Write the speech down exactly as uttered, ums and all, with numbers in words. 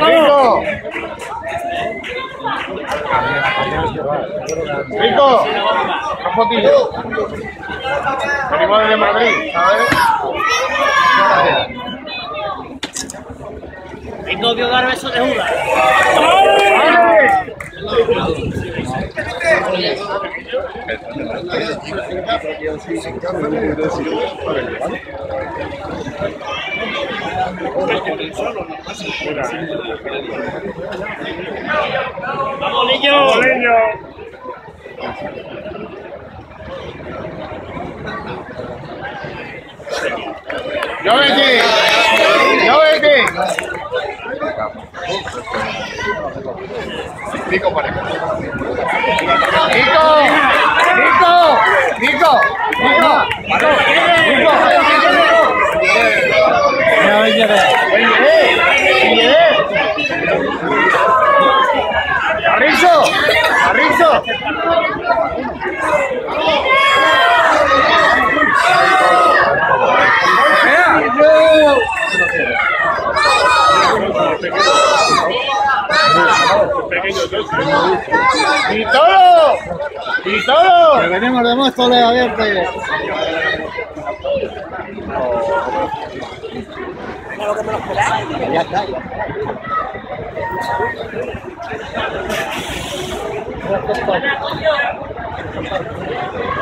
Rico. Rico. Un poquillo. Venimos desde Madrid, ¿sabes? Rico, quiero dar besos de Judas. ¡Vamos, niño! ¡Niño! ¡Yo vete! ¡Yo vete! Rico, para acá. ¡Rico! ¡Rico! ¡Rico! ¡Rico! ¡Arrizo! ¡Arrizo! ¡Y todo! ¡Y todo! Que venimos de Móstoles abierto. Ya está. Ya.